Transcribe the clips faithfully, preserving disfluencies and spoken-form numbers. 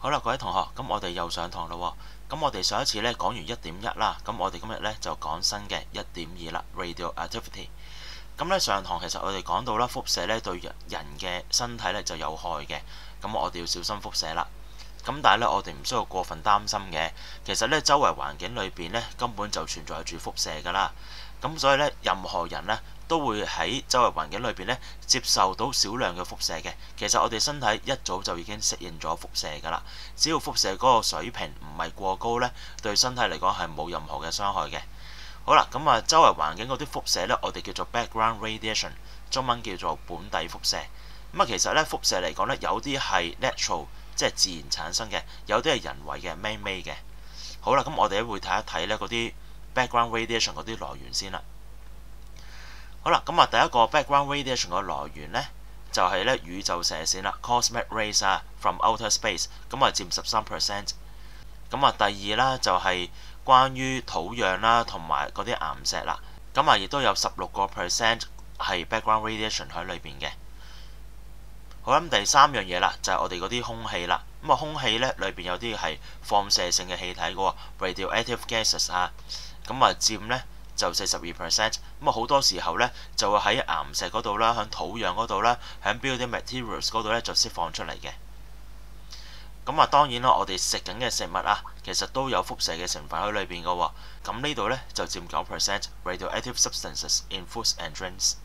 好啦，各位同學，咁我哋又上堂啦喎。咁我哋上一次咧講完一點一啦，咁我哋今日咧就講新嘅一點二啦 ，radioactivity。咁咧上堂其實我哋講到啦，輻射咧對人人嘅身體咧就有害嘅，咁我哋要小心輻射啦。咁但係咧我哋唔需要過分擔心嘅，其實咧周圍環境裏邊咧根本就存在住輻射㗎啦。咁所以咧任何人咧都會喺周圍環境裏邊咧接受到少量嘅輻射嘅。其實我哋身體一早就已經適應咗輻射㗎啦。只要輻射嗰個水平唔係過高咧，對身體嚟講係冇任何嘅傷害嘅。好啦，咁啊周圍環境嗰啲輻射咧，我哋叫做 background radiation， 中文叫做本地輻射。咁啊其實咧輻射嚟講咧，有啲係 natural， 即係自然產生嘅，有啲係人為嘅 man-made 嘅。好啦，咁我哋會睇一睇咧嗰啲 background radiation 嗰啲來源先啦。好啦，咁啊第一個 background radiation 嘅來源呢，就係咧宇宙射線啦 ，cosmic rays 啊 ，from outer space， 咁啊佔十三 percent。咁啊第二啦就係關於土壤啦同埋嗰啲岩石啦，咁啊亦都有十六個 percent 係 background radiation 喺裏邊嘅。好啦，咁第三樣嘢啦就係我哋嗰啲空氣啦，咁啊空氣咧裏邊有啲係放射性嘅氣體嘅喎 ，radioactive gases 啊，咁啊佔咧就四十二 percent， 咁啊好多時候咧就會喺岩石嗰度啦，喺土壤嗰度啦，喺 building materials 嗰度咧就釋放出嚟嘅。咁啊當然啦，我哋食緊嘅食物啊，其實都有輻射嘅成分喺裏邊嘅喎。咁呢度咧就佔九 percent radioactive substances in foods and drinks。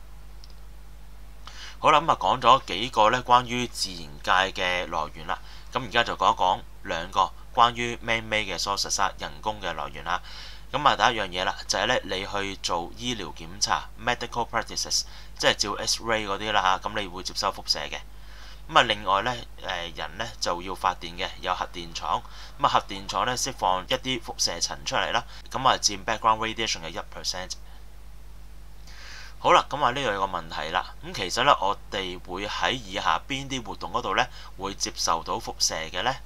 好啦，咁啊講咗幾個咧關於自然界嘅來源啦，咁而家就講一講兩個關於 man-made 嘅 sources 啊，人工嘅來源啦。咁啊第一樣嘢啦，就係咧你去做醫療檢查 medical practices， 即係照 X-ray 嗰啲啦嚇，咁你會接收輻射嘅。咁啊另外咧誒人咧就要發電嘅，有核電廠，咁啊核電廠咧釋放一啲輻射塵出嚟啦，咁啊佔 background radiation 嘅一 percent。好啦，咁啊呢度有個問題啦。咁其實咧，我哋會喺以下邊啲活動嗰度咧，會接受到輻射嘅呢？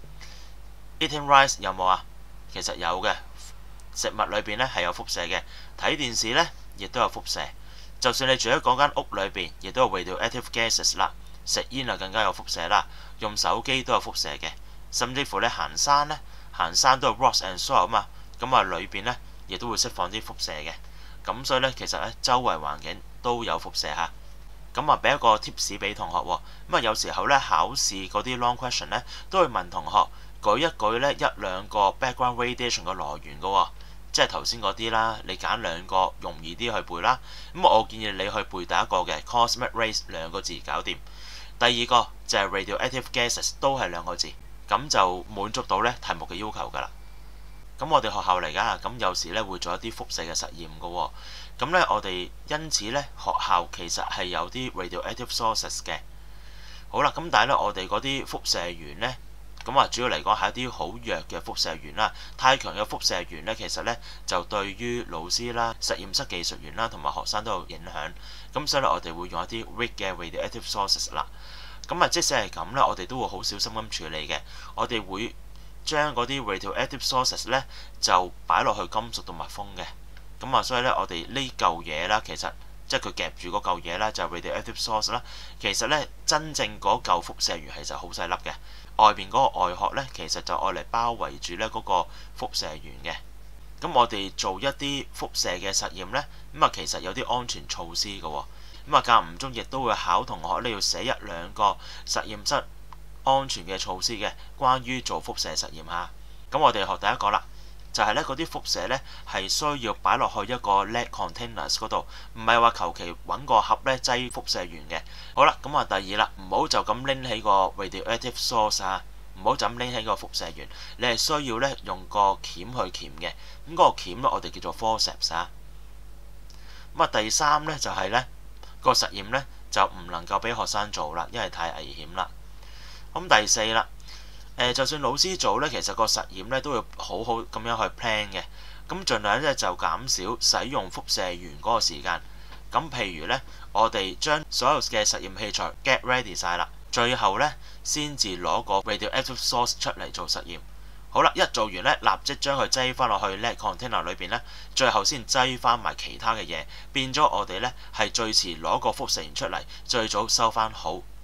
Eating rice 有冇啊？其實有嘅，食物裏邊咧係有輻射嘅。睇電視咧，亦都有輻射。就算你住喺嗰間屋裏邊，亦都有 radioactive gases 啦。食煙啊更加有輻射啦。用手機都有輻射嘅。甚至乎你行山咧，行山都有 rocks and soil 啊嘛。咁啊裏邊咧亦都會釋放啲輻射嘅。咁所以咧，其實咧周圍環境都有輻射嚇。咁啊，俾一個 tips 俾同學喎。咁啊，有時候咧考試嗰啲 long question 咧，都會問同學舉一舉咧一兩個 background radiation 嘅來源嘅喎，即係頭先嗰啲啦。你揀兩個容易啲去背啦。咁我建議你去背第一個嘅 cosmic rays 兩個字搞掂。第二個就係 radioactive gases 都係兩個字，咁就滿足到咧題目嘅要求㗎啦。咁我哋學校嚟㗎，咁有時咧會做一啲輻射嘅實驗嘅喎。咁咧我哋因此咧學校其實係有啲 radioactive sources 嘅。好啦，咁但係咧我哋嗰啲輻射源咧，咁啊主要嚟講係一啲好弱嘅輻射源啦。太強嘅輻射源咧，其實咧就對於老師啦、實驗室技術員啦同埋學生都有影響。咁所以咧我哋會用一啲 weak 嘅 radioactive sources 啦。咁啊即使係咁咧，我哋都會好小心咁處理嘅。我哋會將嗰啲 radioactive sources 咧就擺落去金屬同密封嘅。咁啊，所以咧我哋呢嚿嘢啦，其實即係佢夾住嗰嚿嘢啦，就係 radioactive source 啦。其實咧真正嗰嚿輻射源其實好細粒嘅，外邊嗰個外殼咧其實就愛嚟包圍住咧嗰個輻射源嘅。咁我哋做一啲輻射嘅實驗咧，咁啊其實有啲安全措施嘅喎。咁啊間唔中亦都會考同學咧要寫一兩個實驗室安全嘅措施嘅，關於做輻射實驗嚇。咁我哋學第一個啦，就係咧嗰啲輻射咧係需要擺落去一個 lead containers 嗰度，唔係話求其揾個盒咧擠輻射源嘅。好啦，咁啊第二啦，唔好就咁拎起個 radioactive source 啊，唔好就咁拎起個輻射源，你係需要咧用個鉗去鉗嘅。咁、那、嗰個鉗咧我哋叫做 forceps 啊。咁啊第三咧就係、是、咧、個實驗咧就唔能夠俾學生做啦，因為太危險啦。咁第四啦，誒就算老師做咧，其實個實驗咧都要好好咁樣去 plan 嘅。咁盡量咧就減少使用輻射源嗰個時間。咁譬如咧，我哋將所有嘅實驗器材 get ready 晒啦，最後咧先至攞個 radioactive source 出嚟做實驗。好啦，一做完咧，立即將佢擠翻落去 lead container 裏邊咧，最後先擠翻埋其他嘅嘢，變咗我哋咧係最遲攞個輻射源出嚟，最早收翻好。咁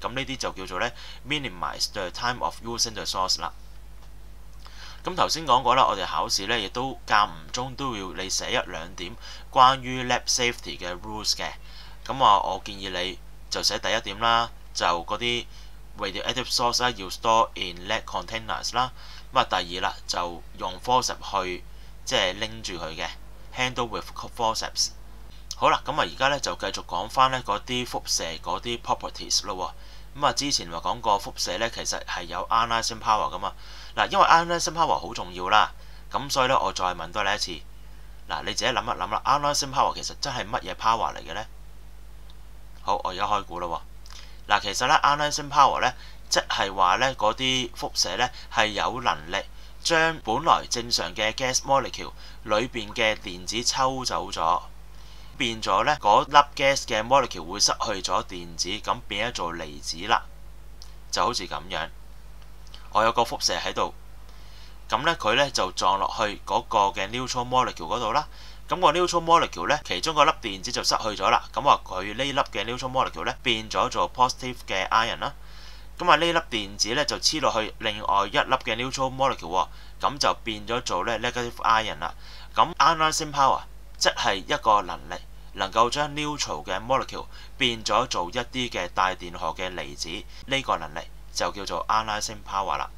咁呢啲就叫做咧 minimize the time of using the source 啦。咁頭先講過啦，我哋考試咧亦都間唔中都要你寫一兩點關於 lab safety 嘅 rules 嘅。咁啊，我建議你就寫第一點啦，就嗰啲 radioactive source 啦要 store in lead containers 啦。咁啊，第二啦就用 forceps 去即係拎住佢嘅 handle with forceps。好啦，咁啊而家咧就繼續講翻咧嗰啲輻射嗰啲 properties 咯。咁啊，之前話講過輻射咧，其實係有 ionizing power 噶嘛。嗱，因為 ionizing power 好重要啦，咁所以咧我再問多你一次。嗱，你自己諗一諗啦 ，ionizing power 其實真係乜嘢 power 嚟嘅咧？好，我而家開估啦。嗱，其實咧 ionizing power 咧，即係話咧嗰啲輻射咧係有能力將本來正常嘅 gas molecule 裏邊嘅電子抽走咗。變咗呢嗰粒 gas 嘅 molecule 會失去咗電子，咁變咗做離子啦，就好似咁樣。我有個輻射喺度，咁呢佢呢就撞落去嗰個嘅 neutral molecule 嗰度啦。咁個 neutral molecule 呢，其中個粒電子就失去咗啦。咁話佢呢粒嘅 neutral molecule 呢變咗做 positive 嘅 ion 啦。咁啊呢粒電子呢就黐落去另外一粒嘅 neutral molecule，咁就變咗做呢 negative ion 啦。咁 ionizing power即係一個能力，能夠將 neutral 嘅 molecule 變咗做一啲嘅帶電荷嘅離子，呢個能力就叫做 ionizing power 啦。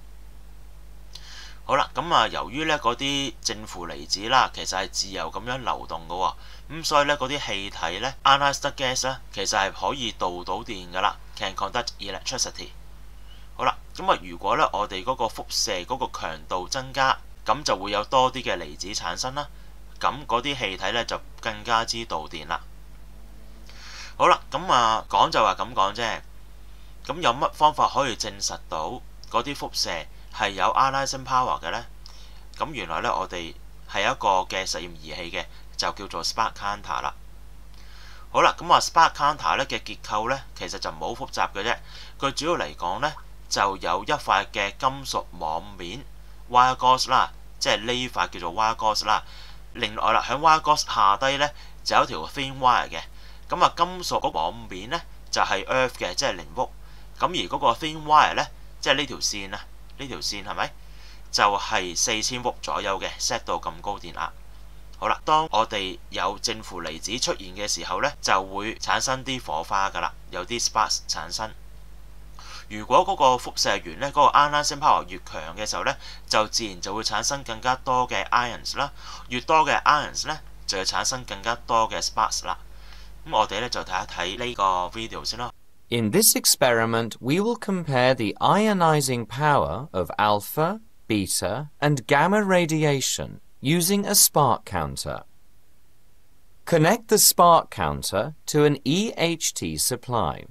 好啦，咁啊，由於呢嗰啲正負離子啦，其實係自由咁樣流動嘅喎，咁所以呢嗰啲氣體呢 ionized gas 呢，其實係可以導到電㗎啦 ，can conduct electricity。好啦，咁啊，如果呢我哋嗰個輻射嗰個強度增加，咁就會有多啲嘅離子產生啦。咁嗰啲氣體咧就更加之導電啦。好啦，咁啊講就話咁講啫。咁有乜方法可以證實到嗰啲輻射係有 ionizing power 嘅呢？咁原來咧我哋係一個嘅實驗儀器嘅，就叫做 spark counter 啦。好啦，咁啊 spark counter 咧嘅結構咧其實就唔好複雜嘅啫。佢主要嚟講咧就有一塊嘅金屬網面 wire gauze 啦，即係呢塊叫做 wire gauze 啦。另外啦，喺 wire gauze 下低咧就有一條 thin wire 嘅，咁啊金屬嗰網面咧就係 earth 嘅，即係靈屋。咁而嗰個 thin wire 咧，即係呢條線啊，呢條線係咪就係四千伏左右嘅 set 到咁高電壓？好啦，當我哋有正負離子出現嘅時候咧，就會產生啲火花㗎啦，有啲 sparks 產生。如果嗰個輻射源咧，嗰個 ionizing power 越強嘅時候咧，就自然就會產生更加多嘅 ions 啦。越多嘅 ions 咧，就會產生更加多嘅 sparks 啦。咁我哋咧就睇一睇呢個 video 先啦。 In this experiment, we will compare the ionizing power of alpha, beta, and gamma radiation using a spark counter. Connect the spark counter to an E H T supply.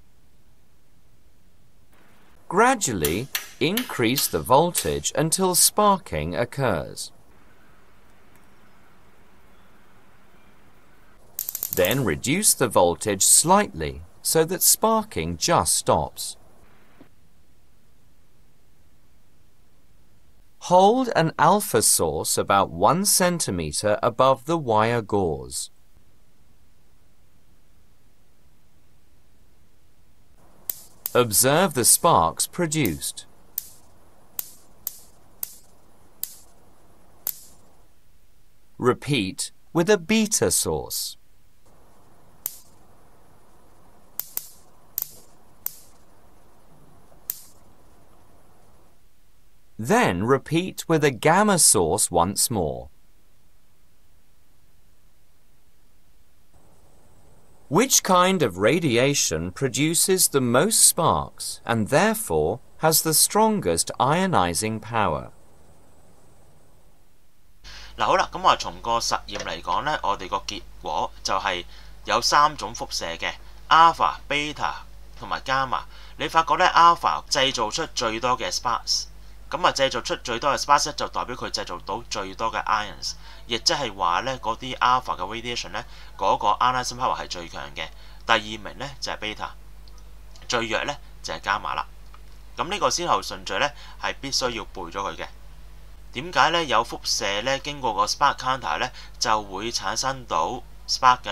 Gradually increase the voltage until sparking occurs. Then reduce the voltage slightly so that sparking just stops. Hold an alpha source about one centimeter above the wire gauze. Observe the sparks produced. Repeat with a beta source. Then repeat with a gamma source once more. Which kind of radiation produces the most sparks and therefore has the strongest ionizing power? 嗱好啦，咁我從個實驗嚟講呢，我哋個結果就係有三種輻射嘅 alpha、beta 同埋 gamma。你發覺呢 alpha 製造出最多嘅 sparks。咁啊，製造出最多嘅 sparks 就代表佢製造到最多嘅 ions， 亦即係話咧嗰啲 alpha 嘅 radiation 咧，嗰個 ionizing power 係最強嘅。第二名咧就係 beta， 最弱咧就係 gamma 啦。咁呢個先後順序咧係必須要背咗佢嘅。點解咧有輻射咧經過個 spark counter 咧就會產生到 spark 嘅咧？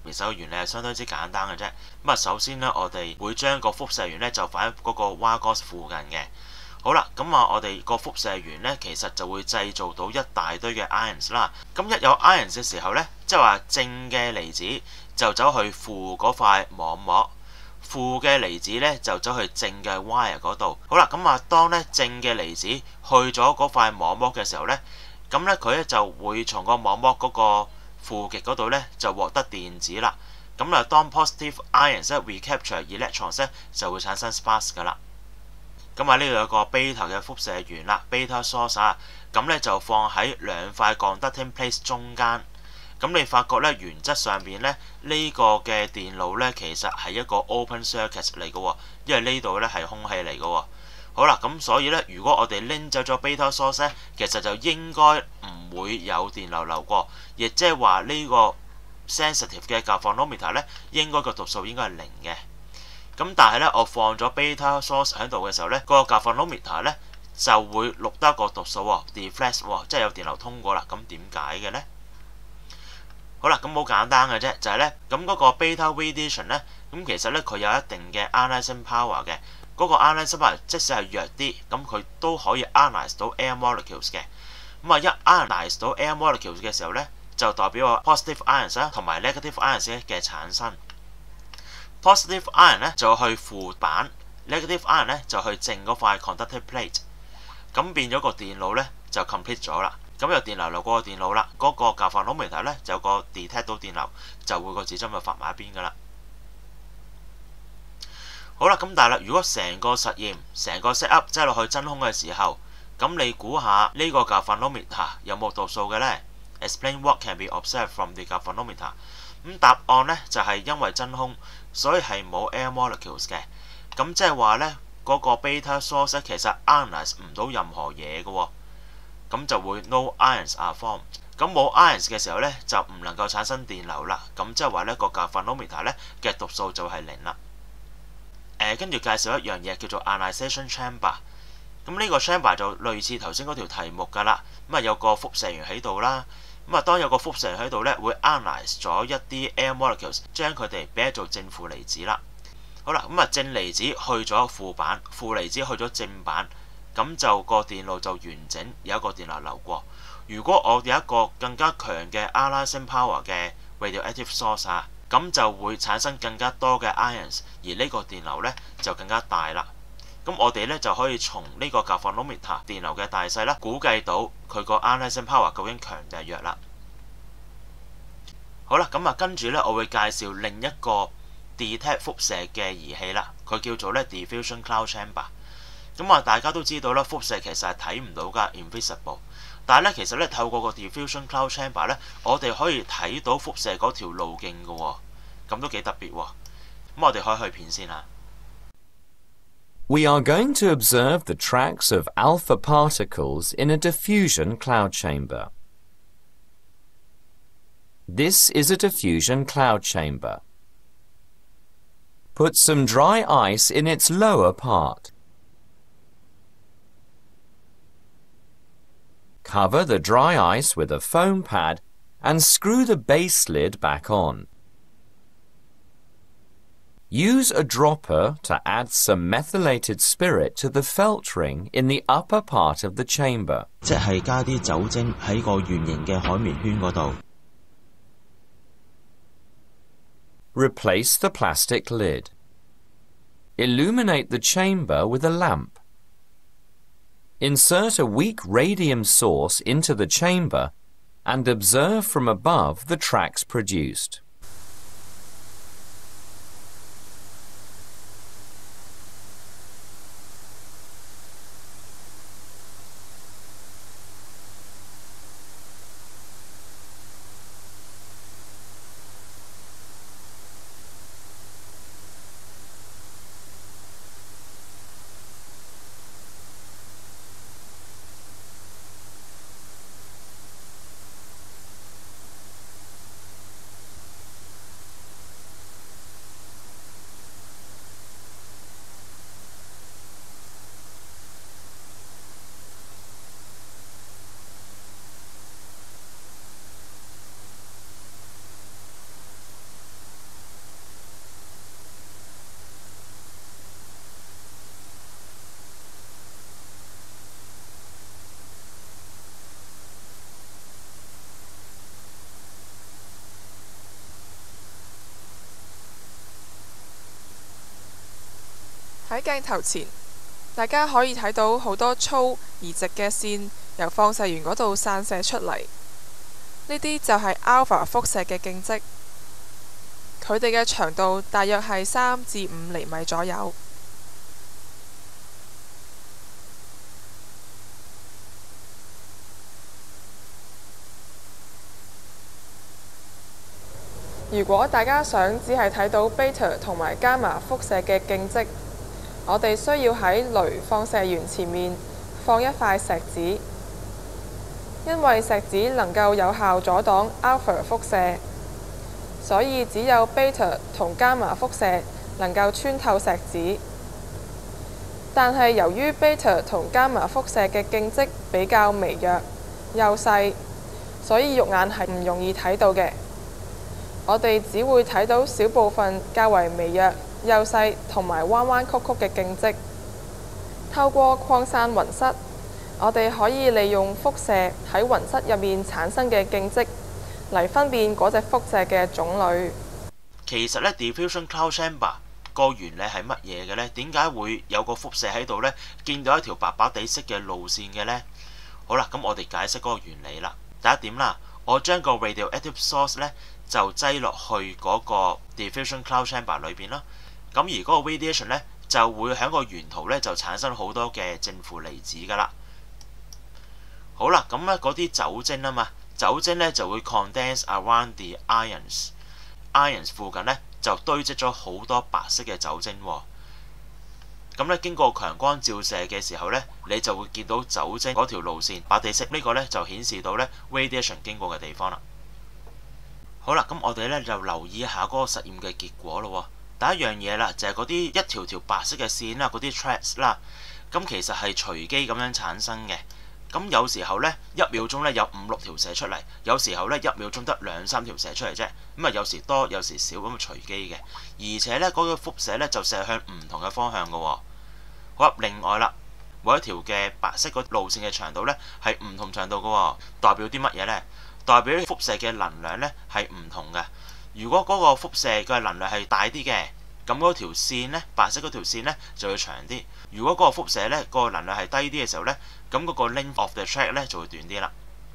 其實個原理係相當之簡單嘅啫。咁啊，首先呢，我哋會將個輻射源呢就擺喺嗰個 wire gauze 附近嘅。好啦，咁啊，我哋個輻射源呢，其實就會製造到一大堆嘅 ions 啦。咁一有 ions 嘅時候呢，即係話正嘅離子就走去負嗰塊網膜，負嘅離子呢就走去正嘅 wire 嗰度。好啦，咁啊，當呢正嘅離子去咗嗰塊網膜嘅時候呢，咁呢，佢呢就會從個網膜嗰個負極嗰度呢就獲得電子啦。咁啊，當 positive ions recapture electrons 呢就會產生 sparks 噶啦。咁啊，呢度有個 beta 嘅輻射源啦 ，beta source 啊，咁咧就放喺兩塊 conducting plates 中間。咁你發覺咧，原則上邊咧呢個嘅電路咧，其實係一個 open circuit 嚟嘅喎，因為呢度咧係空氣嚟嘅喎。好啦，咁所以咧，如果我哋拎走咗 beta source 咧，其實就應該唔會有電流流過，亦即係話呢個 sensitive 嘅 galvanometer 咧，應該個讀數應該係零嘅。咁但係咧，我放咗 beta source 喺度嘅時候咧，個 galvanometer 咧就會錄得個讀數喎 deflex 喎，即係有電流通過啦。咁點解嘅咧？好啦，咁好簡單嘅啫，就係咧，咁嗰個 beta radiation 咧，咁其實咧佢有一定嘅 ionizing power 嘅，嗰個 ionizing power 即使係弱啲，咁佢都可以 ionize 到 air molecules 嘅。咁啊，一 ionize 到 air molecules 嘅時候咧，就代表個 positive ions 啦同埋 negative ions 嘅產生。positive ion 咧就去負板 ，negative ion 咧就去正嗰塊 conductive plate， 咁變咗個電路咧就 complete 咗啦。咁有電流流過個電路啦，嗰、那個 galvanometer 咧就有個 detect 到電流，就會個指針就發埋一邊噶啦。好啦，咁但係啦，如果成個實驗成個 set up 擠落去真空嘅時候，咁你估下呢個 galvanometer 有冇度數嘅咧 ？Explain what can be observed from the galvanometer。咁答案咧就係、是、因為真空，所以係冇 air molecules 嘅。咁即係話咧，嗰、那個 beta source 其實 ionize 唔到任何嘢嘅喎，咁就會 no ions are formed。咁冇 ions 嘅時候咧，就唔能夠產生電流啦。咁即係話咧，個 galvanometer 咧嘅讀數就係零啦。誒，跟住介紹一樣嘢叫做 ionization chamber。咁呢個 chamber 就類似頭先嗰條題目㗎啦。咁啊有個輻射源喺度啦。咁啊，當有個輻射源喺度咧，會 ionize 咗一啲 air molecules，將佢哋俾做正負離子啦。好啦，咁啊正離子去咗負板，負離子去咗正板，咁就個電路就完整有一個電流流過。如果我有一個更加強嘅 ionizing power 嘅 radioactive source 啊，咁就會產生更加多嘅 ions， 而呢個電流咧就更加大啦。咁我哋咧就可以從呢個 galvanometer 電流嘅大細啦，估計到佢個 ionizing power 究竟強定係弱啦。好啦，咁啊跟住咧，我會介紹另一個 detect 輻射嘅儀器啦，佢叫做咧 diffusion cloud chamber。咁啊，大家都知道啦，輻射其實係睇唔到㗎 ，invisible。但係咧，其實咧透過個 diffusion cloud chamber 咧，我哋可以睇到輻射嗰條路徑嘅喎，咁都幾特別喎。咁我哋可以去片先嚇。 We are going to observe the tracks of alpha particles in a diffusion cloud chamber. This is a diffusion cloud chamber. Put some dry ice in its lower part. Cover the dry ice with a foam pad and screw the base lid back on. Use a dropper to add some methylated spirit to the felt ring in the upper part of the chamber. 即係加啲酒精喺個圓形嘅海綿圈嗰度。 Replace the plastic lid. Illuminate the chamber with a lamp. Insert a weak radium source into the chamber and observe from above the tracks produced. 喺鏡頭前，大家可以睇到好多粗而直嘅線由放射源嗰度散射出嚟，呢啲就係 alpha 輻射嘅徑跡，佢哋嘅長度大約係三至五厘米左右。如果大家想只係睇到 beta 同埋 gamma 輻射嘅徑跡，我哋需要喺鐳放射源前面放一塊石子，因為石子能夠有效阻擋 alpha 輻射，所以只有 beta 同 gamma 輻射能夠穿透石子。但係由於 beta 同 gamma 輻射嘅徑跡比較微弱、幼細，所以肉眼係唔容易睇到嘅。我哋只會睇到少部分較為微弱、幼細同埋彎彎曲曲嘅徑跡。透過擴散雲室，我哋可以利用輻射喺雲室入面產生嘅徑跡嚟分辨嗰隻輻射嘅種類。 其實呢 diffusion cloud chamber 個原理係乜嘢嘅呢？點解會有個輻射喺度呢？見到一條白白地色嘅路線嘅呢？好啦，咁我哋解釋嗰個原理啦。第一點啦，我將個 radioactive source 呢就擠落去嗰個 diffusion cloud chamber 裏邊啦。咁而嗰個 radiation 呢，就會喺個沿途呢就產生好多嘅正負離子噶啦。好啦，咁呢嗰啲酒精啊嘛，酒精呢就會 condense around the ions，ions 附近呢就堆積咗好多白色嘅酒精喎。咁呢經過強光照射嘅時候呢，你就會見到酒精嗰條路線白地色，呢個呢就顯示到呢 radiation 經過嘅地方啦。好啦，咁我哋咧就留意一下嗰個實驗嘅結果咯。第一樣嘢啦，就係嗰啲一條條白色嘅線啦，嗰啲 tracks 啦，咁其實係隨機咁樣產生嘅。咁有時候咧一秒鐘咧有五六條射出嚟，有時候咧一秒鐘得兩三條射出嚟啫。咁啊有時多有時少，咁啊隨機嘅。而且咧嗰個輻射咧就射向唔同嘅方向嘅。好啦，另外啦，每一條嘅白色個路線嘅長度咧係唔同長度嘅，代表啲乜嘢咧？代表輻射嘅能量呢係唔同嘅。如果嗰個輻射嘅能量係大啲嘅，咁嗰條線呢，白色嗰條線呢就會長啲。如果嗰個輻射呢個能量係低啲嘅時候呢，咁嗰個 length of the track 呢就會短啲啦。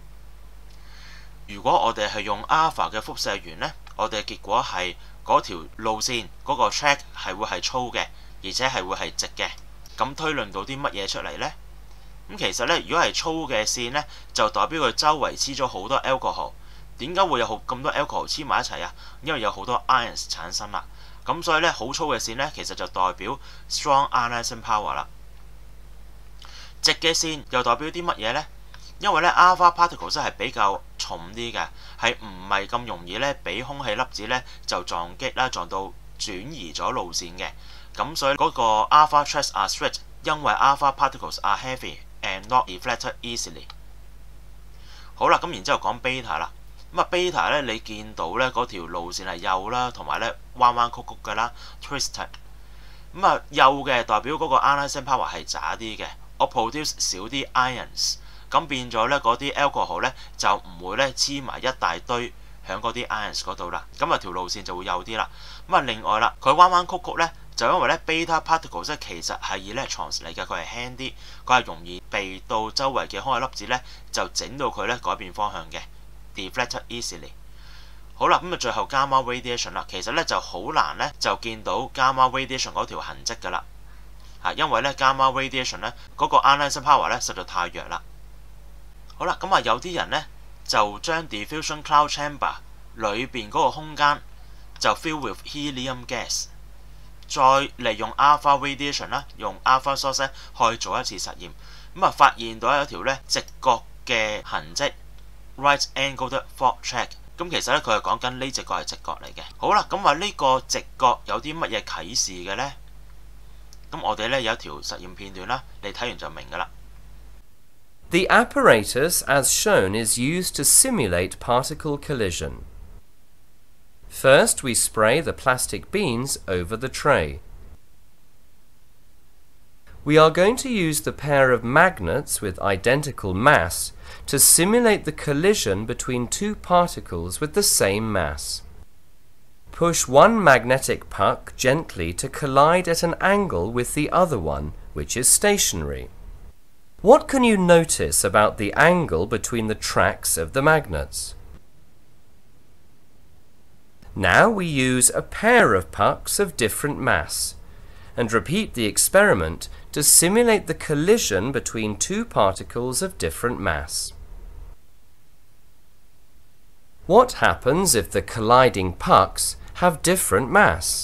如果我哋係用 alpha 嘅輻射源呢，我哋嘅結果係嗰條路線嗰個 track 係會係粗嘅，而且係會係直嘅。咁推論到啲乜嘢出嚟呢？咁其實咧，如果係粗嘅線咧，就代表佢周圍黐咗好多 alcohol。點解會有好咁多 alcohol 黐埋一齊啊？因為有好多 ions 產生啦。咁所以咧，好粗嘅線咧，其實就代表 strong ionizing power 啦。直嘅線又代表啲乜嘢呢？因為咧 alpha particles 係比較重啲嘅，係唔係咁容易咧俾空氣粒子咧就撞擊啦，撞到轉移咗路線嘅。咁所以嗰個 alpha tracks are straight，因為 alpha particles are heavy。and not deflected easily。好啦，咁然之後講 beta 啦。咁啊 beta 咧，你見到咧嗰條路線係幼啦，同埋咧彎彎曲曲嘅啦 ，twisted。咁啊幼嘅代表嗰個 ionizing power 係渣啲嘅，我 produce 少啲 ions， 咁變咗咧嗰啲 alcohol 咧就唔會咧黐埋一大堆喺嗰啲 ions 嗰度啦。咁啊條路線就會幼啲啦。咁啊另外啦，佢彎彎曲曲咧。就因為咧 beta particles 咧其實係 electrons 嚟嘅，佢係輕啲，佢係容易被到周圍嘅空氣粒子咧就整到佢咧改變方向嘅 deflected easily。好啦，咁啊最後 gamma radiation 啦，其實咧就好難咧就見到 gamma radiation 嗰條痕跡㗎啦，嚇，因為咧 gamma radiation 咧嗰個 ionizing power 咧實在太弱啦。好啦，咁啊有啲人咧就將 diffusion cloud chamber 裏邊嗰個空間就 fill with helium gas。再利用 alpha radiation 啦，用 alpha source 咧去做一次實驗，咁啊發現到有一條咧直角嘅痕跡 right angled fault track。咁其實咧佢係講緊呢隻角係直角嚟嘅。好啦，咁話呢個直角有啲乜嘢啟示嘅呢？咁我哋咧有一條實驗片段啦，你睇完就明㗎啦。 The apparatus as shown is used to simulate particle collision. First, we spray the plastic beans over the tray. We are going to use the pair of magnets with identical mass to simulate the collision between two particles with the same mass. Push one magnetic puck gently to collide at an angle with the other one, which is stationary. What can you notice about the angle between the tracks of the magnets? Now we use a pair of pucks of different mass and repeat the experiment to simulate the collision between two particles of different mass. What happens if the colliding pucks have different mass?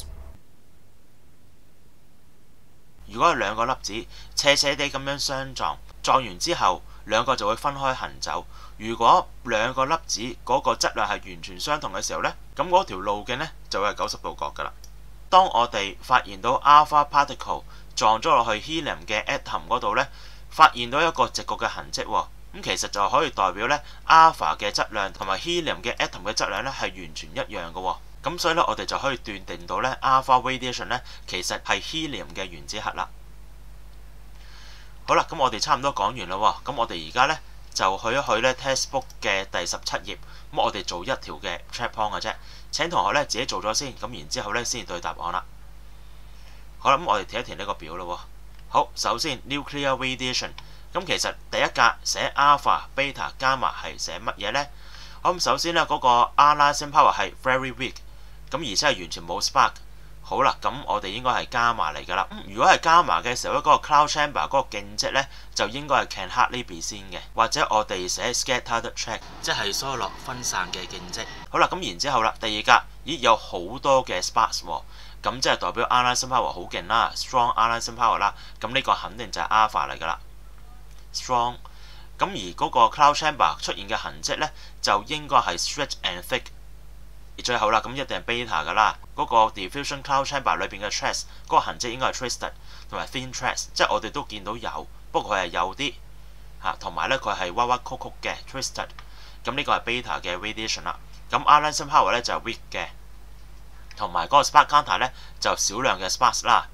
如果兩個粒子斜斜地咁樣相撞，撞完之後兩個就會分開行走。如果兩個粒子嗰個質量係完全相同嘅時候呢，咁嗰條路徑呢就會係九十度角㗎啦。當我哋發現到 alpha particle 撞咗落去 helium 嘅 atom 嗰度呢，發現到一個直角嘅痕跡喎，咁其實就可以代表呢 alpha 嘅質量同埋 helium 嘅 atom 嘅質量呢係完全一樣嘅喎。咁所以呢，我哋就可以斷定到呢 alpha radiation 呢其實係 helium 嘅原子核啦。好啦，咁我哋差唔多講完啦喎，咁我哋而家呢，就去一去呢 textbook 嘅第十七頁，咁我哋做一條嘅 check point 嘅啫。請同學呢自己做咗先，咁然之後呢先對答案啦。好啦，咁我哋填一填呢個表啦喎。好，首先 nuclear radiation， 咁其實第一格寫 alpha、beta、gamma 係寫乜嘢呢？好，咁首先呢，嗰、那個 ionizing power 係 very weak， 咁而且係完全冇 spark。好啦，咁我哋應該係 gamma 嚟㗎啦。咁如果係 gamma 嘅時候咧，嗰、那個 cloud chamber 嗰個徑跡呢，就應該係 can hardly be seen 嘅，或者我哋寫 scattered track， 即係疏落分散嘅徑跡。好啦，咁然之後啦，第二格，咦有好多嘅 sparks 喎，咁即係代表 ionizing power 好勁啦 ，strong ionizing power 啦。咁呢個肯定就係 alpha 嚟㗎啦 ，strong。咁而嗰個 cloud chamber 出現嘅痕跡呢，就應該係 straight and thick。最後啦，咁一定係 beta 㗎啦。嗰、那個 diffusion cloud chamber 裏邊嘅 trace 嗰個痕跡應該係 twisted 同埋 thin trace， 即係我哋都見到有，不過佢係幼啲嚇，同埋咧佢係彎彎曲曲嘅 twisted。咁呢個係 beta 嘅 radiation 啦。咁 ionizing power 咧就係 weak 嘅，同埋嗰個 spark counter 咧就少量嘅 sparks 啦。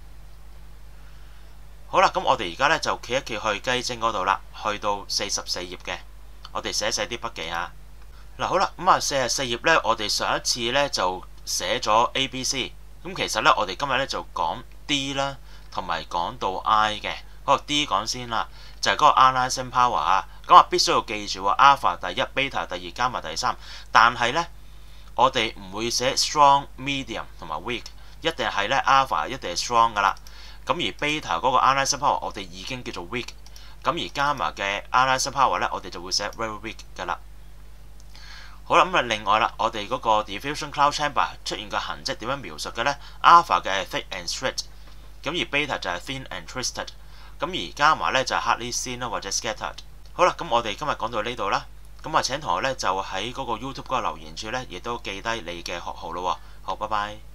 好啦，咁我哋而家咧就企一企去雞精嗰度啦，去到四十四頁嘅，我哋寫寫啲筆記啊。嗱好啦，咁啊四十四頁咧，我哋上一次咧就寫咗 A、B、C， 咁其實咧我哋今日咧就講 D 啦，同埋講到 I 嘅。嗰個 D 講先啦，就係、是、嗰個 ionizing power 啊。咁啊必須要記住喎 ，alpha 第一 ，beta 第二 ，gamma 第三。但係咧，我哋唔會寫 strong、medium 同埋 weak， 一定係咧 alpha 一定係 strong 噶啦。咁而 beta 嗰個 ionizing power 我哋已經叫做 weak， 咁而 gamma 嘅 ionizing power 咧我哋就會寫 very weak 噶啦。好啦，咁啊另外啦，我哋嗰個 diffusion cloud chamber 出現嘅痕跡點樣描述嘅呢？ alpha 嘅係 thick and straight， 咁而 beta 就係 thin and twisted， 咁而 gamma 咧就係 hardly seen 啦或者 scattered。好啦，咁我哋今日講到呢度啦，咁啊請同學咧就喺嗰個 YouTube 嗰個留言處咧，亦都記低你嘅學號咯喎。好，拜拜。